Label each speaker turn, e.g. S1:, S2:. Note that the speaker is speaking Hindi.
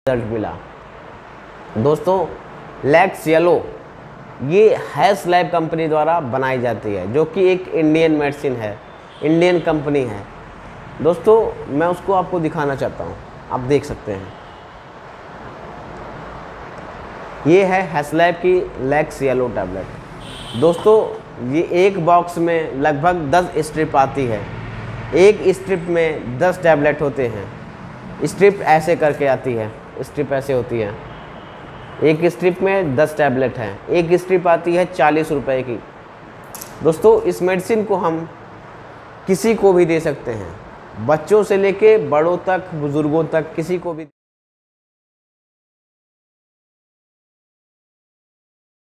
S1: रिजल्ट मिला। दोस्तों लैक्स येलो ये हैस लैब कंपनी द्वारा बनाई जाती है, जो कि एक इंडियन मेडिसिन है, इंडियन कंपनी है। दोस्तों मैं उसको आपको दिखाना चाहता हूँ, आप देख सकते हैं। ये है हैस लैब की लैक्स येलो टैबलेट। दोस्तों ये एक बॉक्स में लगभग 10 स्ट्रिप आती है। एक स्ट्रिप में 10 टैबलेट होते हैं। स्ट्रिप ऐसे करके आती है, स्ट्रिप ऐसे होती है। एक स्ट्रिप में 10 टैबलेट हैं। एक स्ट्रिप आती है 40 रुपए की। दोस्तों इस मेडिसिन को हम किसी को भी दे सकते हैं, बच्चों से लेके बड़ों तक, बुज़ुर्गों तक, किसी को भी।